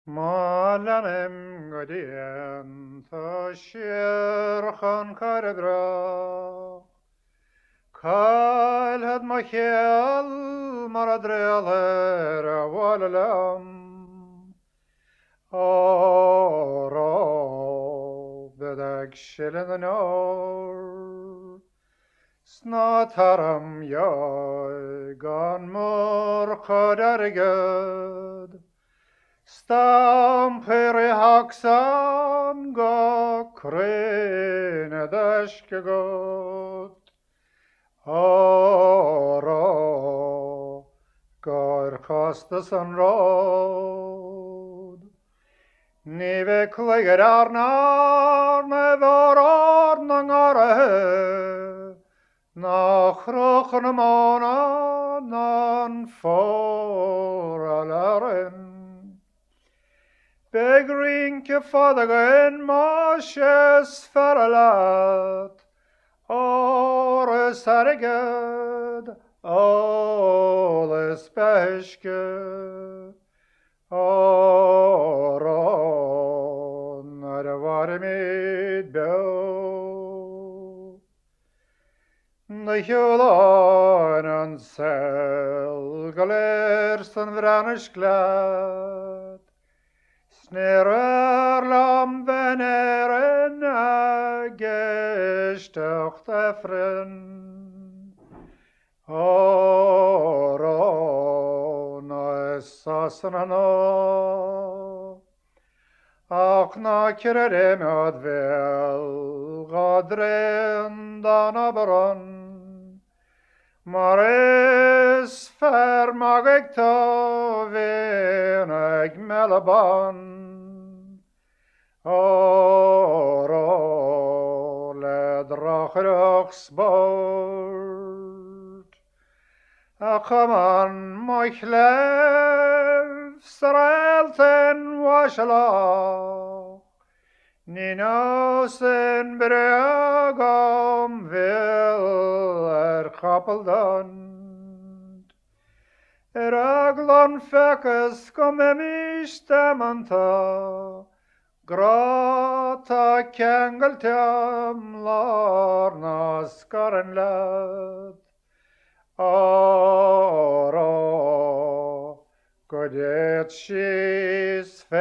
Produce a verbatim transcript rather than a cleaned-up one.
Malanem godien thashir khan karbra Kal had machiel maradrealer walalam Oro bedag shilin Snataram yoy gan mor kadargad Stampere haksan ga krene dashkegot Oro gar kastasan rod Nive kleger arnar me varar nangare Nach rochen mona nan for alaren Begrinke fadagen mashes faralat Ores herregud alles beherske Oron er varmid bjør De hjulen selgaler som vrannersklad Snerer lampen er en gestøkt efren Oron er sassene nå Akna kirere med vel gadren dana bron Mares fermageg to veneg melaban Oro ledrachrochs bort Akaman moichlev srelten washala Ninosen bregam vil er kapeldand Raglan fekes kom emistemanta Grata kengeltem larna skarenlad Oro godet skis